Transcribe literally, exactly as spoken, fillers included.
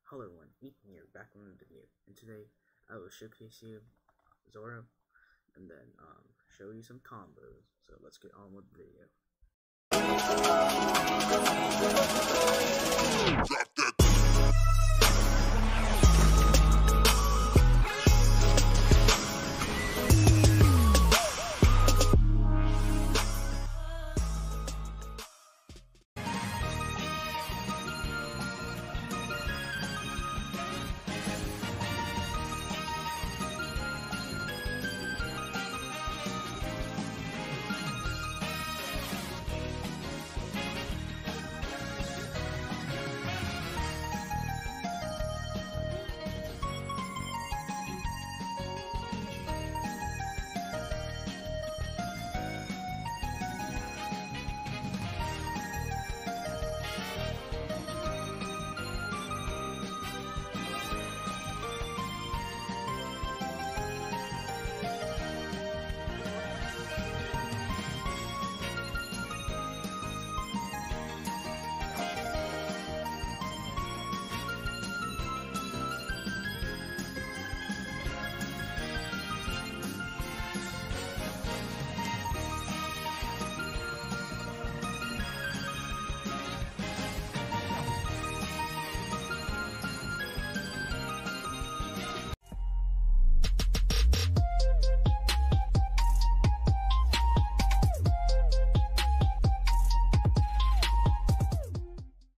Hello everyone, Ethan here, back with another video, and today I will showcase you Zora, and then um, show you some combos, so let's get on with the video.